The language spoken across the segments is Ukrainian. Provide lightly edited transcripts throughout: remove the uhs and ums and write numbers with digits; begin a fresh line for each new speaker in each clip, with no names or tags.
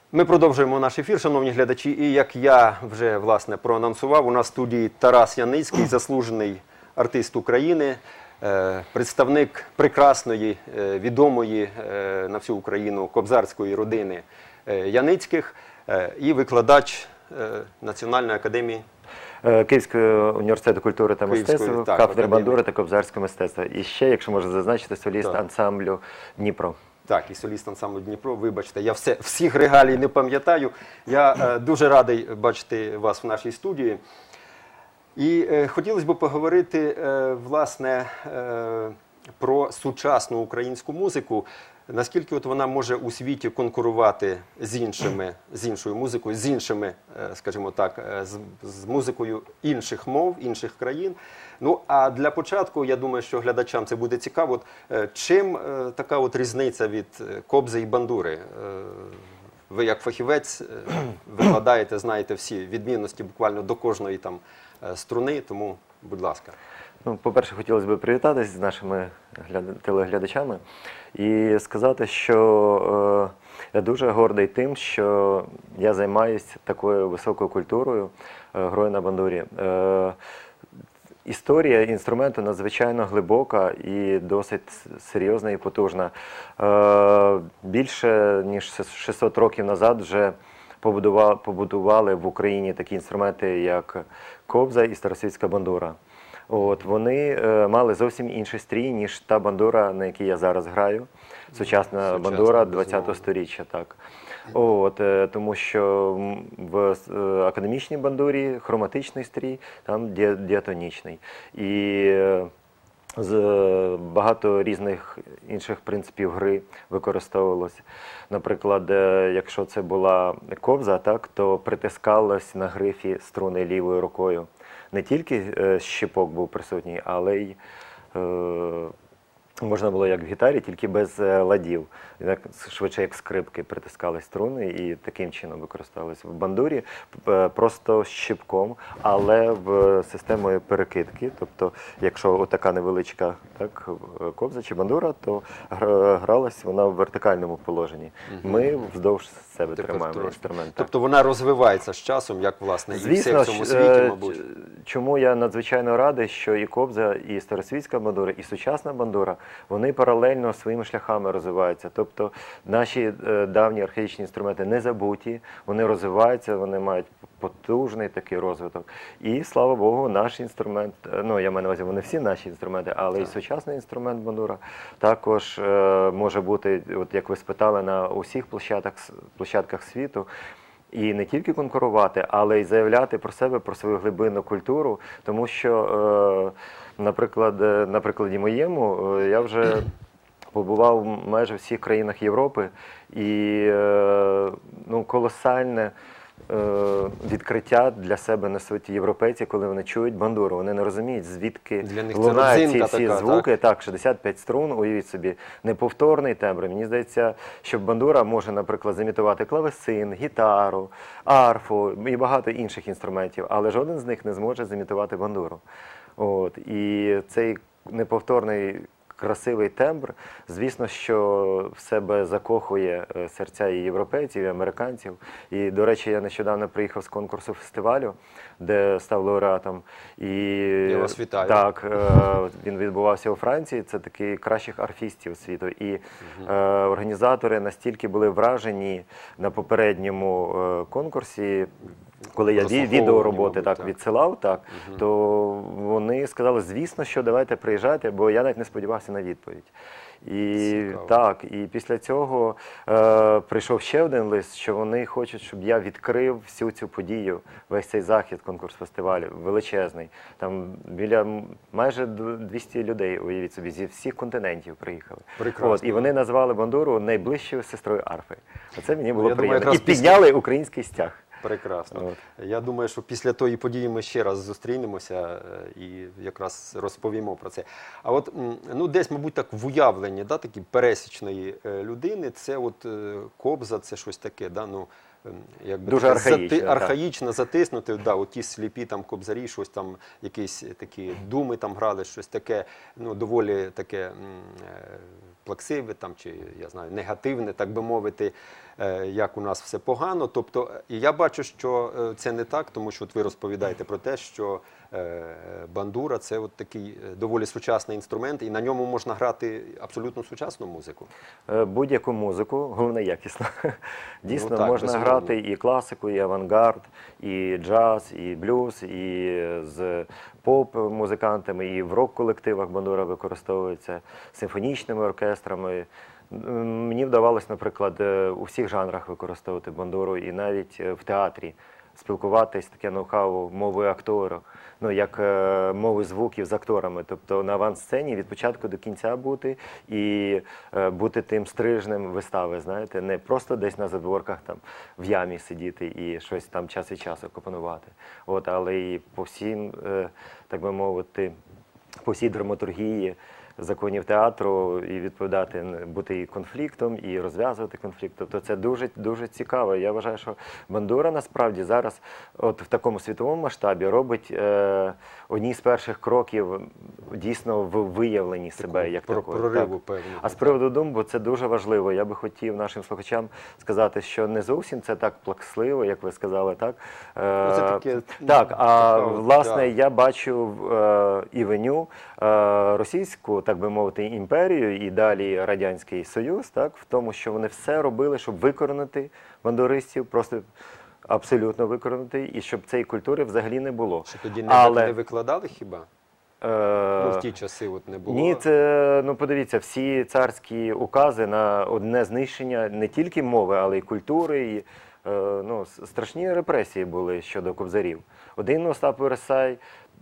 Ми продовжуємо наш ефір, шановні глядачі, і як я вже, власне, проанонсував, у нас в студії Тарас Яницький, заслужений артист України, представник прекрасної, відомої на всю Україну кобзарської родини Яницьких і викладач Національної академії
Київського університету культури та мистецтва, кафедри бандури та кобзарського мистецтва. І ще, якщо можна зазначити, соліст ансамблю «Дніпро».
Так, і соліст ансамблю «Дніпро». Вибачте, я всіх регалій не пам'ятаю. Я дуже радий бачити вас в нашій студії. І хотілося б поговорити, власне, про сучасну українську музику. Наскільки от вона може у світі конкурувати з іншою музикою, з іншими, скажімо так, з музикою інших мов, інших країн. Ну, а для початку, я думаю, що глядачам це буде цікаво. Чим така от різниця від кобзи і бандури? Ви як фахівець викладаєте, знаєте всі відмінності буквально до кожної там струни, тому, будь ласка.
Ну, по-перше, хотілося б привітатися з нашими телеглядачами і сказати, що я дуже гордий тим, що я займаюся такою високою культурою грою на бандурі. Історія інструменту надзвичайно глибока і досить серйозна і потужна. Більше ніж 600 років назад вже побудували в Україні такі інструменти, як кобза і старосвітська бандура. Вони мали зовсім інший стрій, ніж та бандура, на якій я зараз граю. Сучасна бандура 20-го сторіччя. Так. Тому що в академічній бандурі хроматичний стрій, там діатонічний. І багато різних інших принципів гри використовувалось. Наприклад, якщо це була кобза, то притискалось на грифі струни лівою рукою. Не тільки щипок був присутній, але й можна було як в гітарі, тільки без ладів. Швидше як скрипки притискали струни і таким чином використовувалися. В бандурі просто щипком, але в системою перекидки. Тобто, якщо така невеличка кобза чи бандура, то гралась вона в вертикальному положенні. Ми вздовж себе тримаємо інструмент.
Тобто вона розвивається з часом, як, власне, і все в цьому світі, мабуть.
Чому я надзвичайно радий, що і кобза, і старосвітська бандура, і сучасна бандура, вони паралельно своїми шляхами розвиваються. Тобто наші давні архаїчні інструменти не забуті, вони розвиваються, вони мають потужний такий розвиток. І, слава Богу, наш інструмент, я маю на увазі, вони всі наші інструменти, але і сучасний інструмент бандура також може бути, от як ви спитали, на усіх площадках світу. І не тільки конкурувати, але й заявляти про себе, про свою глибинну культуру, тому що, наприклад, на прикладі моєму, я вже побував майже в всіх країнах Європи, і колосальне відкриття для себе несуть європейці, коли вони чують бандуру. Вони не розуміють, звідки лунають ці звуки. Так, 65 струн, уявіть собі, неповторний тембр. Мені здається, що бандура може, наприклад, зімітувати клавесин, гітару, арфу і багато інших інструментів, але жоден з них не зможе зімітувати бандуру. І цей неповторний красивий тембр, звісно, що в себе закохує серця і європейців, і американців. І, до речі, я нещодавно приїхав з конкурсу фестивалю, де став лауреатом.
Я вас вітаю.
Так, він відбувався у Франції, це такий кращих арфістів світу. І організатори настільки були вражені на попередньому конкурсі, коли я відеороботи відсилав, то вони сказали, звісно, що давайте приїжджайте, бо я навіть не сподівався на відповідь. І після цього прийшов ще один лист, що вони хочуть, щоб я відкрив всю цю подію, весь цей захід, конкурс фестивалю, величезний. Там біля майже 200 людей, уявіть собі, зі всіх континентів приїхали. І вони назвали бандуру найближчою сестрою арфи. Це мені було приємно. І підняли український стяг.
Прекрасно. Я думаю, що після тої події ми ще раз зустрінемося і якраз розповімо про це. А от, десь, мабуть, так в уявленні, такі пересічної людини, це от кобза, це щось таке,
дуже
архаїчно, затиснути, оті сліпі там кобзарі, щось там, якісь такі думи там грали, щось таке, доволі таке плаксиве там, чи я знаю, негативне, так би мовити, як у нас все погано. Тобто, і я бачу, що це не так, тому що от ви розповідаєте про те, що бандура – це от такий доволі сучасний інструмент, і на ньому можна грати абсолютно сучасну музику.
Будь-яку музику, головне якісно. Дійсно,
так,
можна
безумовно.
грати і класику, і авангард, і джаз, і блюз, і з поп-музикантами, і в рок-колективах бандура використовується, симфонічними оркестрами. Мені вдавалося, наприклад, у всіх жанрах використовувати бандуру, і навіть в театрі спілкуватись, таке ноу-хау мови актора, ну, як мови звуків з акторами. Тобто на авансцені від початку до кінця бути і бути тим стрижнем вистави, знаєте, не просто десь на задворках там в ямі сидіти і щось там час від часу компонувати, от, але і по всім, так би мовити, по всій драматургії законів театру і відповідати, бути і конфліктом, і розв'язувати конфлікт. Тобто це дуже цікаво. Я вважаю, що бандура насправді зараз от в такому світовому масштабі робить одні з перших кроків дійсно в виявленні себе як такої.
Прориву, певно.
А з приводу думбу це дуже важливо. Я би хотів нашим слухачам сказати, що не зовсім це так плаксливо, як ви сказали, так?
Це таке,
так, а
така,
власне
да.
я бачу і виню російську, так би мовити, імперію і далі Радянський Союз, так, в тому, що вони все робили, щоб викоренити бандуристів, просто абсолютно викоренити, і щоб цієї культури взагалі не було.
Що тоді не викладали хіба? Ну, в ті часи от не було.
Ні, це, ну подивіться, всі царські укази на одне знищення не тільки мови, але й культури, і ну, страшні репресії були щодо кобзарів. Один Остап Вересай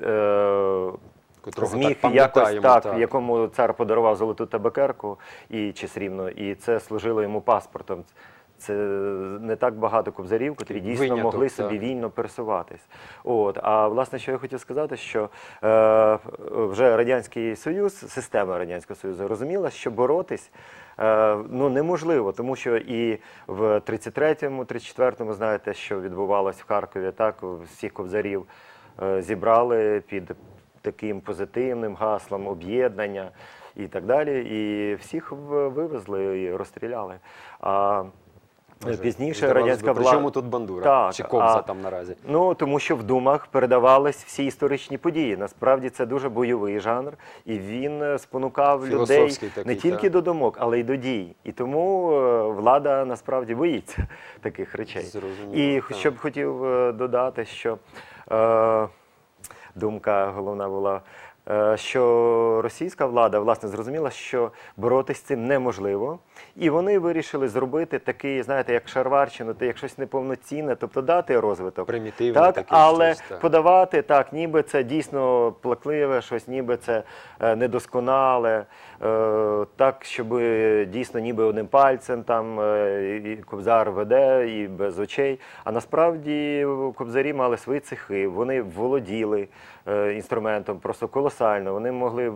зміг якось так, якому цар подарував золоту табакерку чи срібну, і це служило йому паспортом. Це не так багато кобзарів, котрі дійсно могли собі вільно пересуватись. От. А власне, що я хотів сказати, що вже Радянський Союз, система Радянського Союзу розуміла, що боротись ну, неможливо, тому що і в 33-му, 34-му, знаєте, що відбувалось в Харкові, так, всіх кобзарів зібрали під таким позитивним гаслом об'єднання і так далі, і всіх вивезли і розстріляли. А пізніше радянська влада...
При чому тут бандура?
Так,
чи кобза там наразі?
Ну, тому що в думах передавались всі історичні події. Насправді це дуже бойовий жанр, і він спонукав людей не тільки до думок, але й до дій. І тому влада насправді боїться таких речей. І що б хотів додати, що думка головна була, що російська влада, власне, зрозуміла, що боротися з цим неможливо. І вони вирішили зробити такий, знаєте, як Шарварщину, як щось неповноцінне, тобто дати розвиток.
Примітивне
так,
таке
але
щось, так.
подавати, так, ніби це дійсно плакливе щось, ніби це недосконале, так, щоб дійсно ніби одним пальцем там і кобзар веде, і без очей. А насправді кобзарі мали свої цехи, вони володіли інструментом просто колосально. Вони могли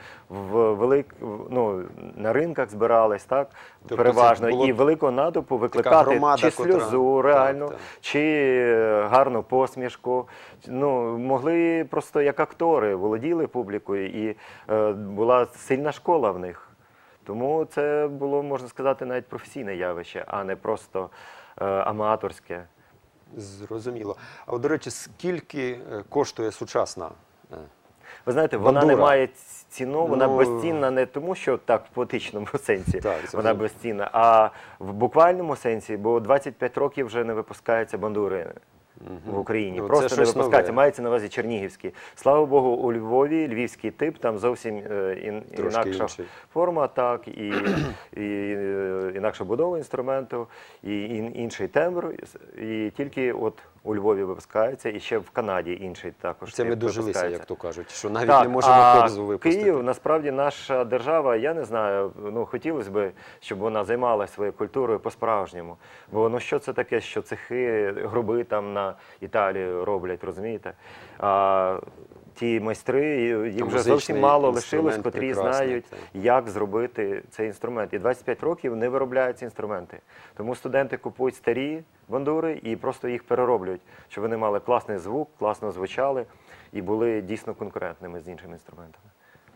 на ринках збирались, так, тобто переважно, і великого натовпу викликати громада, чи сльозу реально, чи гарну посмішку. Ну, могли просто як актори, володіли публікою, і була сильна школа в них. Тому це було, можна сказати, навіть професійне явище, а не просто аматорське.
Зрозуміло. А от, до речі, скільки коштує сучасна
ви знаєте, вона не має ціну, вона безцінна не тому, що так в поетичному сенсі вона безцінна, а в буквальному сенсі, бо 25 років вже не випускаються бандури в Україні.
Ну,
просто не випускаються, мається на увазі чернігівські. Слава Богу, у Львові, львівський тип, там зовсім інакша форма, так, і інакша будова інструменту, і інший тембр, і тільки от у Lьвові випускається, і ще в Канаді інший також.
Це ми дожилися, як то кажуть, що навіть не можемо кобзу випустити.
Київ, насправді, наша держава, я не знаю, ну, хотілося б, щоб вона займалася своєю культурою по-справжньому. Бо, ну, що це таке, що цехи, груби там на Італії роблять, розумієте? А ті майстри, їх вже зовсім мало лишилось, котрі знають, як зробити цей інструмент. І 25 років не виробляються інструменти. Тому студенти купують старі бандури і просто їх перероблюють, щоб вони мали класний звук, класно звучали і були дійсно конкурентними з іншими інструментами.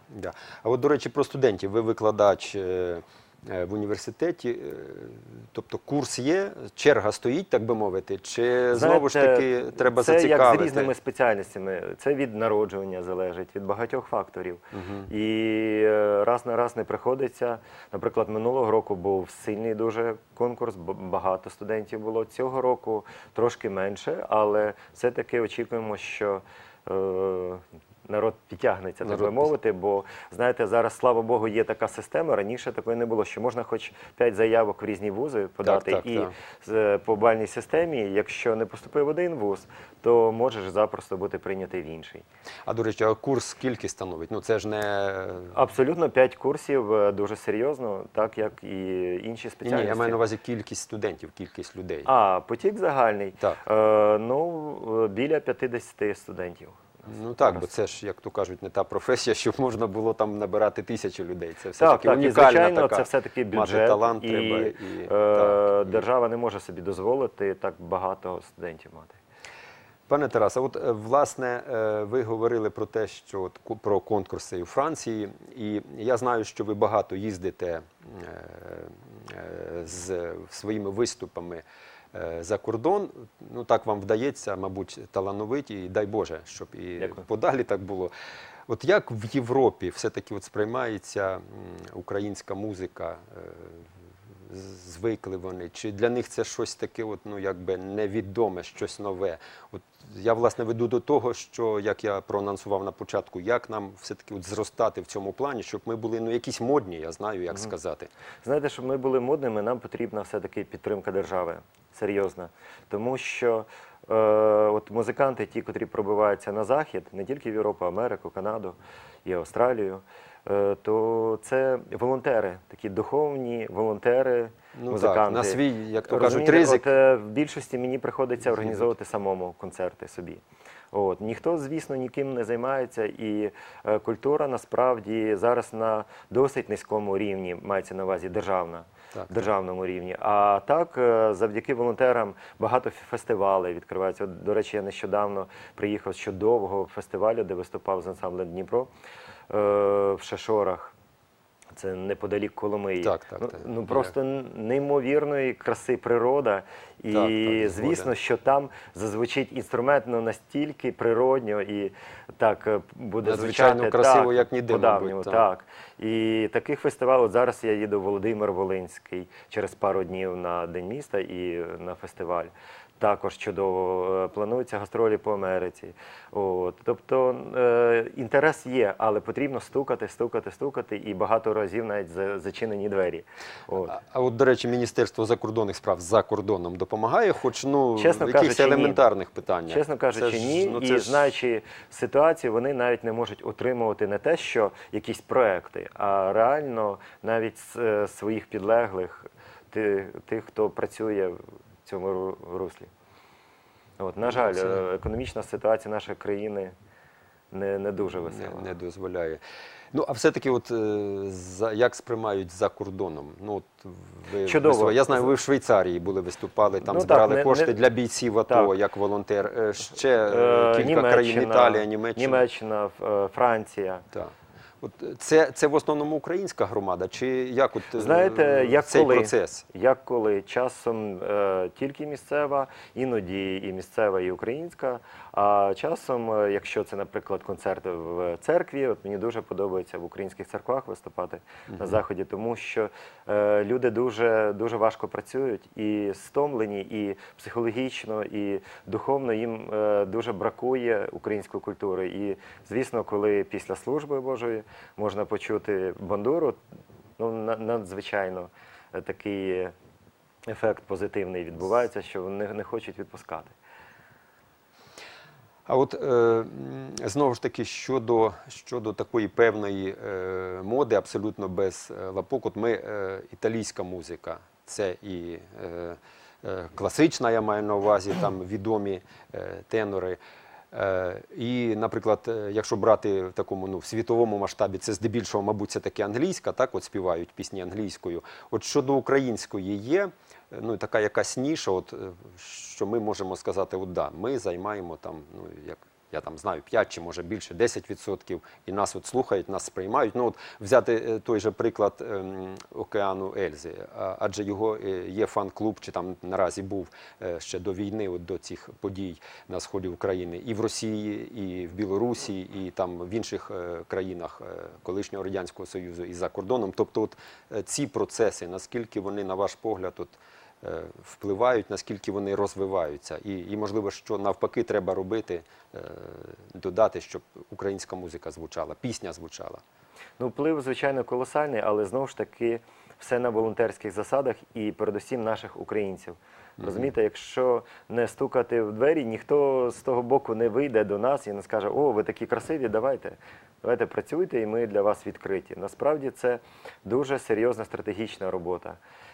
Да. А от, до речі, про студентів. Ви викладач в університеті, тобто курс є, черга стоїть, так би мовити, чи знову ж таки треба зацікавити?
Це як з різними спеціальностями. Це від народжування залежить, від багатьох факторів. І раз на раз не приходиться. Наприклад, минулого року був сильний дуже конкурс, багато студентів було. Цього року трошки менше, але все-таки очікуємо, що народ підтягнеться, так би мовити, бо, знаєте, зараз, слава Богу, є така система, раніше такої не було, що можна хоч 5 заявок в різні вузи подати, по бальній системі, якщо не поступив в один вуз, то можеш запросто бути прийнятий в інший.
А, до речі, а курс скільки становить? Ну, це ж не...
Абсолютно 5 курсів, дуже серйозно, так як і інші спеціальності.
Ні, я маю на увазі кількість студентів, кількість людей.
А, потік загальний?
Так.
Ну, біля 50 студентів.
Ну так, бо це ж, як то кажуть, не та професія, щоб можна було там набирати тисячі людей. Це все-таки унікальна
звичайно,
така.
це все-таки бюджет,
мати талант
і
треба.
Держава не може собі дозволити так багато студентів мати.
Пане Тарасе, от власне ви говорили про те, що про конкурси у Франції, і я знаю, що ви багато їздите з своїми виступами за кордон. Ну так вам вдається, мабуть, талановиті, і дай Боже, щоб і подалі так було. От як в Європі все-таки от сприймається українська музика? Звикли вони? Чи для них це щось таке, от, ну, якби невідоме, щось нове? От я, власне, веду до того, що, як я проанонсував на початку, як нам все-таки от зростати в цьому плані, щоб ми були, ну, якісь модні, я знаю, як сказати.
Знаєте, щоб ми були модними, нам потрібна все-таки підтримка держави, серйозна. Тому що от музиканти, ті, котрі пробиваються на Захід, не тільки в Європу, Америку, Канаду і Австралію, то це волонтери, такі духовні волонтери, музиканти.
Так, на свій, як то кажуть, ризик.
От, в більшості мені приходиться організовувати самому концерти собі. От. Ніхто, звісно, ніким не займається, і культура насправді зараз на досить низькому рівні, мається на увазі державна. Державному рівні. А так, завдяки волонтерам багато фестивалей відкриваються. От, до речі, я нещодавно приїхав з чудового фестивалю, де виступав з ансамблем «Дніпро» в Шешорах. Це неподалік Коломиї. Ну, просто неймовірної краси природа. І звісно, що там зазвучить інструмент настільки природньо і так буде звучати
красиво, як ніде,
по-давньому. Так. І таких фестивалів, зараз я їду в Володимир-Волинський через пару днів на День міста і на фестиваль. Також чудово. Плануються гастролі по Америці. От. Тобто інтерес є, але потрібно стукати, і багато разів навіть зачинені двері. От.
А от, до речі, Міністерство закордонних справ за кордоном допомагає, хоч в якихось елементарних питаннях?
Чесно кажучи, ні. І знаючи ситуацію, вони навіть не можуть отримувати не те, що якісь проекти, а реально навіть своїх підлеглих, тих, хто працює в цьому руслі. От, на жаль, економічна ситуація нашої країни не дуже весела.
Не дозволяє. Ну, а все-таки, от, як сприймають за кордоном? Ну, от,
чудово.
Я знаю, ви в Швейцарії були, виступали, там збирали кошти для бійців АТО, як волонтер. Ще кілька країн, Італія,
Німеччина, Франція.
Так. Це в основному українська громада? Чи як от
знаєте,
цей процес?
Як коли? Часом тільки місцева, іноді і місцева, і українська. А часом, якщо це, наприклад, концерти в церкві, от мені дуже подобається в українських церквах виступати на Заході, тому що люди дуже важко працюють і стомлені, і психологічно, і духовно їм дуже бракує української культури. І, звісно, коли після служби Божої можна почути бандуру, ну, надзвичайно такий ефект позитивний відбувається, що вони не хочуть відпускати.
А от знову ж таки щодо такої певної моди, абсолютно без лапок, от ми італійська музика, це і класична, я маю на увазі, там відомі тенори. І, наприклад, якщо брати в такому в світовому масштабі, це здебільшого, мабуть, це таки англійська, так, от співають пісні англійською. От щодо української є, ну, така якась ніша, от, що ми можемо сказати, от да, ми займаємо там, ну, як я там знаю, 5 чи може більше, 10%, і нас от слухають, нас сприймають. Ну, от взяти той же приклад океану Ельзи, адже його є фан-клуб, чи там наразі був ще до війни, от до цих подій на сході України, і в Росії, і в Білорусі, і там в інших країнах колишнього Радянського Союзу, і за кордоном. Тобто от ці процеси, наскільки вони, на ваш погляд, от, впливають, наскільки вони розвиваються. І можливо, що навпаки треба робити, додати, щоб українська музика звучала, пісня звучала.
Ну, вплив, звичайно, колосальний, але знову ж таки все на волонтерських засадах і передусім наших українців. Розумієте, якщо не стукати в двері, ніхто з того боку не вийде до нас і не скаже: о, ви такі красиві, давайте працюйте, і ми для вас відкриті. Насправді це дуже серйозна стратегічна робота.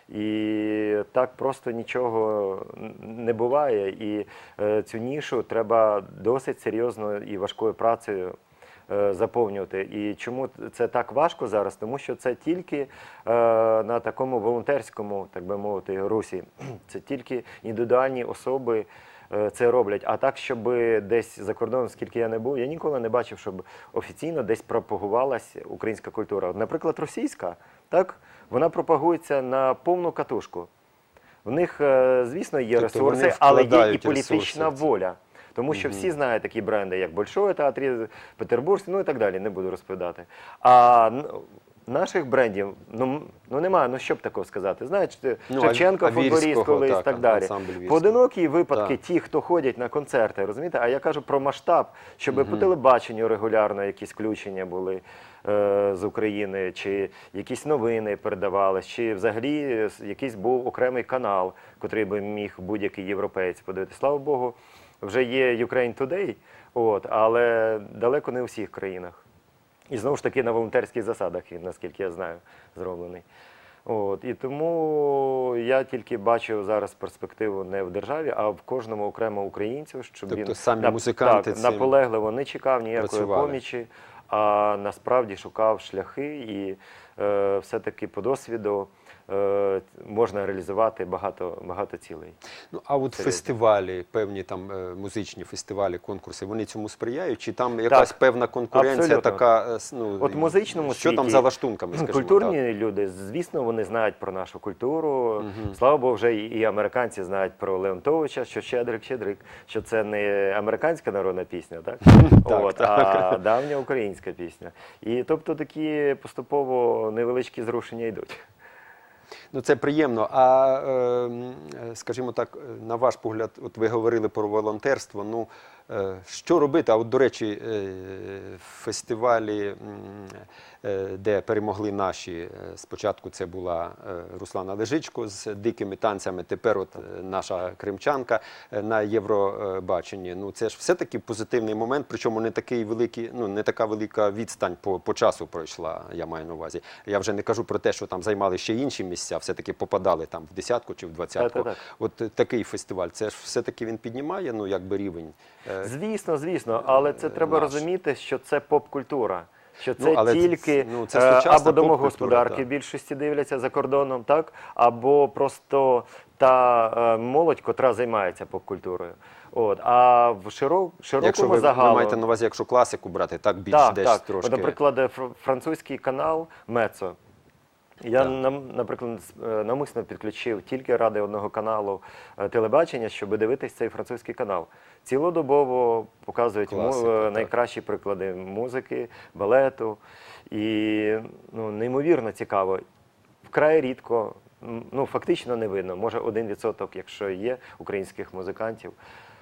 І так просто нічого не буває. І цю нішу треба досить серйозно і важкою працею заповнювати. І чому це так важко зараз? Тому що це тільки на такому волонтерському, так би мовити, русі. Це тільки індивідуальні особи це роблять. А так, щоб десь за кордоном, скільки я не був, я ніколи не бачив, щоб офіційно десь пропагувалась українська культура. Наприклад, російська, так? Вона пропагується на повну катушку. В них, звісно, є ресурси, але є і політична воля. Тому що всі знають такі бренди, як Большой театр, Петербурзький, ну і так далі, не буду розповідати. А наших брендів, ну немає, ну що б такого сказати. Знаєте, Шевченко, футболіст колись і так далі. Поодинокі випадки, ті, хто ходять на концерти, розумієте? А я кажу про масштаб, щоб по телебаченню регулярно якісь включення були з України, чи якісь новини передавались, чи взагалі якийсь був окремий канал, котрий би міг будь-який європеєць подивитися. Слава Богу, вже є Ukraine Today, але далеко не у всіх країнах. І знову ж таки на волонтерських засадах, наскільки я знаю, зроблений. І тому я тільки бачу зараз перспективу не в державі, а в кожному окремо українцю, щоб
тобто
він
самі музиканти
наполегливо не чекав ніякої помічі, а насправді шукав шляхи і все-таки по досвіду можна реалізувати багато цілей.
Ну, а от фестивалі, певні там музичні фестивалі, конкурси, вони цьому сприяють? Чи там якась певна конкуренція
абсолютно.
така,
От в музичному
що
світі,
там за лаштунками, скажімо
культурні
так?
люди, звісно, вони знають про нашу культуру. Слава Богу, вже і американці знають про Леонтовича, що щедрик, що це не американська народна пісня, так? А давня українська пісня. І тобто такі поступово невеличкі зрушення йдуть.
Ну, це приємно. А, скажімо так, на ваш погляд, от ви говорили про волонтерство, ну, що робити? А от, до речі, фестивалі, де перемогли наші, спочатку це була Руслана Лежичко з дикими танцями, тепер от наша кримчанка на Євробаченні. Ну, це ж все-таки позитивний момент, причому не такий великий, ну, не така велика відстань по часу пройшла, я маю на увазі. Я вже не кажу про те, що там займали ще інші місця, все-таки попадали там в десятку чи в двадцятку. От такий фестиваль, це ж все-таки він піднімає, ну, якби рівень.
Звісно, але це треба розуміти, що це поп-культура. Що це тільки
це
або домогосподарки в більшості дивляться за кордоном, так? Або просто та молодь, котра займається поп-культурою. А в широкому загалу...
Ви маєте на увазі, якщо класику брати, так більш десь трошки...
Наприклад, французький канал «Мецо». Я, наприклад, навмисно підключив тільки ради одного каналу телебачення, щоб дивитися цей французький канал. Цілодобово показують найкращі приклади музики, балету. І неймовірно цікаво. Вкрай рідко, фактично не видно. Може 1%, якщо є українських музикантів,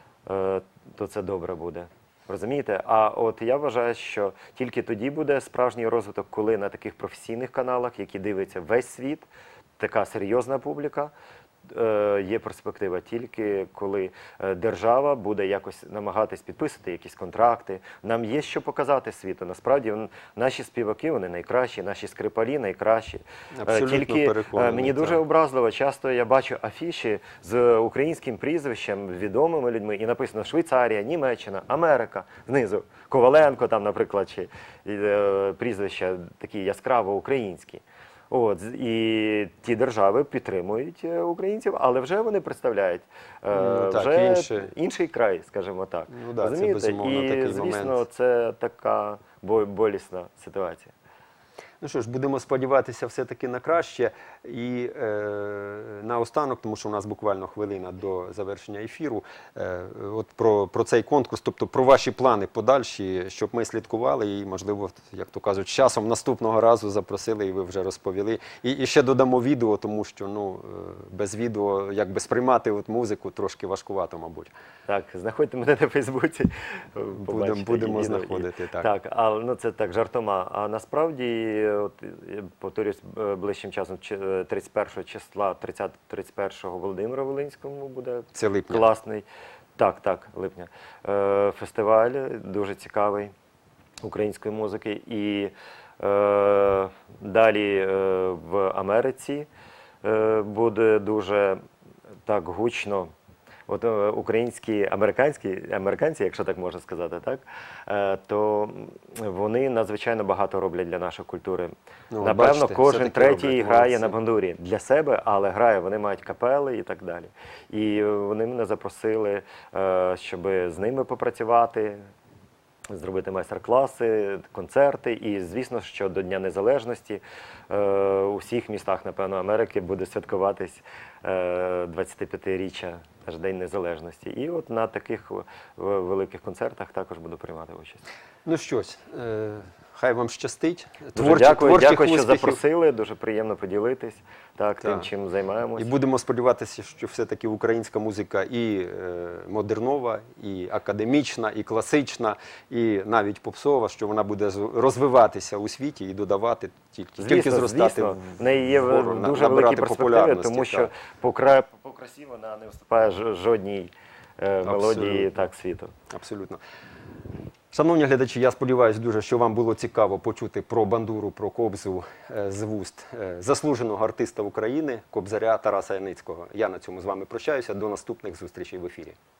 то це добре буде. Розумієте? А от я вважаю, що тільки тоді буде справжній розвиток, коли на таких професійних каналах, які дивиться весь світ, така серйозна публіка, є перспектива тільки коли держава буде якось намагатись підписати якісь контракти. Нам є що показати світу. Насправді наші співаки, вони найкращі, наші скрипалі найкращі. Тільки мені дуже образливо, часто я бачу афіші з українським прізвищем, відомими людьми, і написано Швейцарія, Німеччина, Америка, знизу Коваленко там, наприклад, чи прізвища такі яскраво українські. От, і ті держави підтримують українців, але вже вони представляють
так,
вже інший край, скажімо так.
Ну, да, це,
Розумієте?
безумовно,
І,
такий
звісно,
момент.
це така болісна ситуація.
Ну що ж, будемо сподіватися все-таки на краще. І наостанок, тому що у нас буквально хвилина до завершення ефіру, от про цей конкурс, тобто про ваші плани подальші, щоб ми слідкували і, можливо, як то кажуть, з часом наступного разу запросили і ви вже розповіли. І ще додамо відео, тому що без відео якби сприймати от музику трошки важкувато, мабуть.
Так, знаходьте мене на Фейсбуці.
Будемо знаходити, так.
Так, але це так, жартома. А насправді, от, я повторюсь, ближчим часом 31 числа, 31-го Володимира Волинському буде
Це липня.
класний. Так, липня. Фестиваль дуже цікавий української музики. І далі в Америці буде дуже так гучно. От американці, якщо так можна сказати, так, то вони надзвичайно багато роблять для нашої культури.
Ну,
Напевно,
бачите,
кожен
все-таки
третій
роблять,
грає
молодці.
на бандурі для себе, але грає, вони мають капели і так далі. І вони мене запросили, щоб з ними попрацювати, зробити майстер-класи, концерти. І, звісно, що до Дня Незалежності у всіх містах, напевно, Америки буде святкуватись 25-річчя, наш День Незалежності. І от на таких великих концертах також буду приймати участь.
Ну щось, хай вам щастить.
Дуже дякую,
Творчих
що
успіхів.
запросили, дуже приємно поділитись тим,
Так.
чим займаємось.
І будемо сподіватися, що все-таки українська музика і модернова, і академічна, і класична, і навіть попсова, що вона буде розвиватися у світі і додавати тільки зростати.
Звісно, в неї є
вгору,
дуже
набирати
великі перспективи,
популярності,
тому що
так.
по красі вона не виступає жодній мелодії
Абсолютно.
так світу.
Абсолютно. Шановні глядачі, я сподіваюся дуже, що вам було цікаво почути про бандуру, про кобзу з вуст заслуженого артиста України, кобзаря Тараса Яницького. Я на цьому з вами прощаюся. До наступних зустрічей в ефірі.